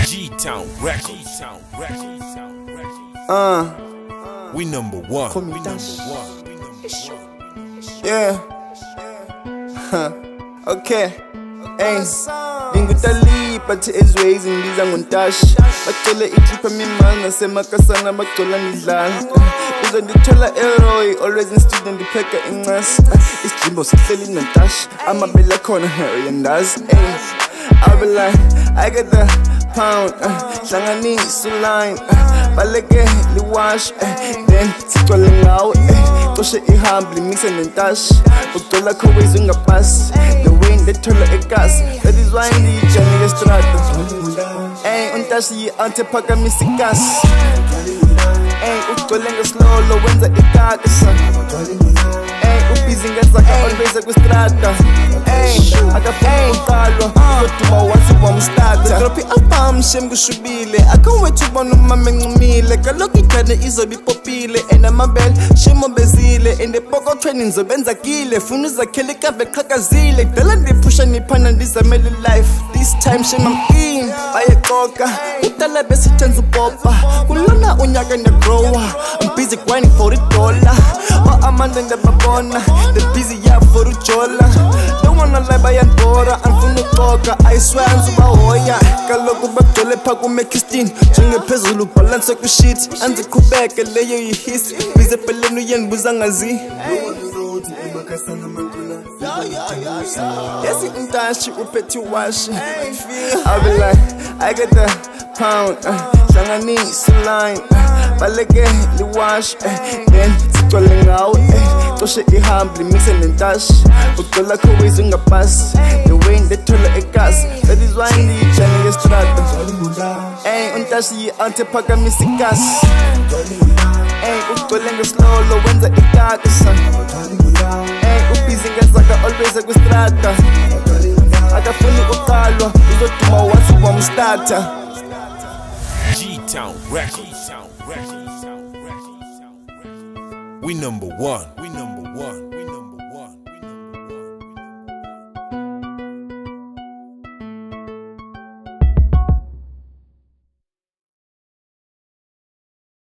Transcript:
G-Town Records. We number one. We number one. Yeah. Okay. Hey. Ngingutali but ezways ngibiza ngontashi. Bacela ikhipha mimanga semakasana bacela ngidlala. Uzondithola Elroy always in student dipheka incasi. Isijimbo sihleli nontashi. Amabela khona uyandazi. Hey. I be like I get the pound, hlanganisa line, baleke liwash, then sigcwale ngawo, cishe ihambe mixe nentashi, ucela khowezi ungapasi, the wind ethola egas, that is why ngijani yestrada, untashi yi-ante phakamisa ikasi, ucwele ngeslolo wenza ikakasa, ubhizi ngezakha always ekwistrada, akafuna uqalwa koduma wathi bomstata drop i-album shem kushubile I can't wait to bona umama encumile kaloku igane izobe ipopile and amabele shem obezile and epokothweni nizobenzakile funa uzakhela ikave qhakazile kudala ndiphusha niphana ndizamele life this time shem I'm in bayeqoka kudala besithenza upopa kulona unyaka ndiyagrowa I'm busy grinding for $1 amanda ndiyababona they're busy yeah for ujola don't wanna lie bayanibora anifuna uqoka I swear anzibahoya kaloku bagcwele pha ku-Mekistin njengephezulu ubhalanse kushit anziqhubeke leyo yihisi bize peleni uyenibuza ngazi yesi untashi uphethe washi I be like I get the pound hlanganisa line baleke liwash then sigcwale ngawo cishe ihambe mixe nentashi ucela khowezi ungapasi the wind ethola egas that is why ngijani yestrada untashi yi-ante phakamisa ikasi ucwele ngeslolo wenza ikakasa ubhizi ngezakha always ekwistrada akafuni uqalwa uzoduma wathi bomstata G-Town Records. We number one. We number one.